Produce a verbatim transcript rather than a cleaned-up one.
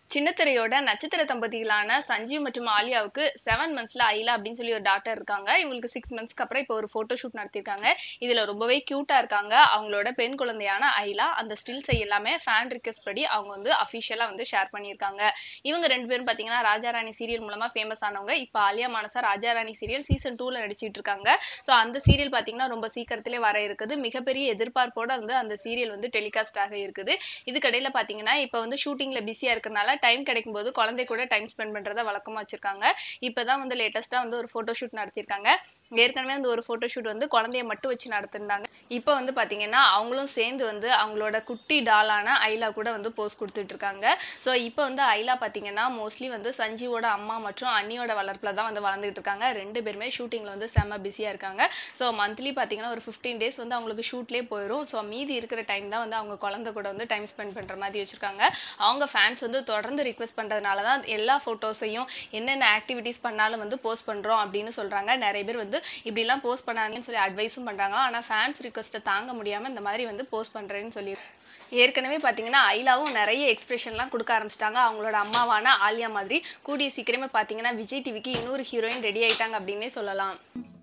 சின்னத்திரையோட நட்சத்திர தம்பதிகளான சஞ்சீவ் மற்றும் ஆலியாவுக்கு செவன் மந்த்ஸ்ல ஐலா அப்படின்னு சொல்லி ஒரு டாட்டர் இருக்காங்க. இவங்களுக்கு சிக்ஸ் மந்த்ஸ்க்கு அப்புறம் இப்போ ஒரு போட்டோ ஷூட் நடத்திருக்காங்க. இதுல ரொம்பவே கியூட்டா இருக்காங்க. அவங்களோட பெண் குழந்தையான ஐலா அந்த ஸ்டில்ஸை எல்லாமே ஃபேன் ரிக்வெஸ்ட் படி அவங்க வந்து அஃபிஷியலா வந்து ஷேர் பண்ணியிருக்காங்க. இவங்க ரெண்டு பேரும் பாத்தீங்கன்னா ராஜாராணி சீரியல் மூலமா ஃபேமஸ் ஆனவங்க. இப்போ ஆலியா மானசா ராஜாராணி சீரியல் சீசன் டூல நடிச்சிட்டு இருக்காங்க. ஸோ அந்த சீரியல் பாத்தீங்கன்னா ரொம்ப சீக்கிரத்திலே வர இருக்குது. மிகப்பெரிய எதிர்பார்ப்போட வந்து அந்த சீரியல் வந்து டெலிகாஸ்ட் ஆக இருக்குது. இதுக்கடையில பாத்தீங்கன்னா இப்போ வந்து ஷூட்டிங்ல பிஸியா இருக்கறனால டைம் கிடைக்கும்போது குழந்தை கூட டைம் ஸ்பெண்ட் பண்றத வழக்கமா வச்சிருக்காங்க. இப்பதான் வந்து லேட்டஸ்டா வந்து ஒரு போட்டோ ஷூட் நடத்திருக்காங்க. ஏற்கனவே அந்த ஒரு போட்டோ ஷூட் வந்து குழந்தைய மட்டும் வச்சு நடத்திருந்தாங்க. இப்போ வந்து பாத்தீங்கன்னா அவங்களும் சேர்ந்து வந்து அவங்களோட குட்டி டாலான ஐலா கூட வந்து போஸ் கொடுத்துட்டு இருக்காங்க. ஸோ இப்போ வந்து ஐலா பாத்தீங்கன்னா மோஸ்ட்லி வந்து சஞ்சீவோட அம்மா மற்றும் அண்ணியோட வளர்ப்புல தான் வந்து வளர்ந்துட்டு இருக்காங்க. ரெண்டு பேருமே ஷூட்டிங்ல வந்து செம்ம பிஸியா இருக்காங்க. ஸோ மந்த்லி பாத்தீங்கன்னா ஒரு ஃபிஃப்டீன் டேஸ் வந்து அவங்களுக்கு ஷூட்லேயே போயிடும். ஸோ மீதி இருக்கிற டைம் தான் வந்து அவங்க குழந்தை கூட வந்து டைம் ஸ்பெண்ட் பண்ற மாதிரி வச்சிருக்காங்க. அவங்க ஃபேன்ஸ் வந்து தொடர்ந்து ரிக்வெஸ்ட் பண்றதுனால தான் எல்லா போட்டோஸையும் என்னென்ன ஆக்டிவிட்டீஸ் பண்ணாலும் வந்து போஸ்ட் பண்றோம் அப்படின்னு சொல்றாங்க. நிறைய பேர் வந்து இப்படிலாம் போஸ்ட் பண்ணாங்கன்னு சொல்லி அட்வைஸும் பண்றாங்க. ஆனா ஃபேன்ஸ் ரிக்வெஸ்ட்டை தாங்க முடியாம இந்த மாதிரி வந்து போஸ்ட் பண்றேன்னு சொல்லி ஏற்கனவே பாத்தீங்கன்னா ஐலாவும் நிறைய எக்ஸ்பிரஷன்லாம் கொடுக்க ஆரம்பிச்சிட்டாங்க. அவங்களோட அம்மாவான ஆலியா மாதிரி கூடிய சீக்கிரமே பாத்தீங்கன்னா விஜய் டிவிக்கு இன்னொரு ஹீரோயின் ரெடி ஆயிட்டாங்க அப்படின்னே சொல்லலாம்.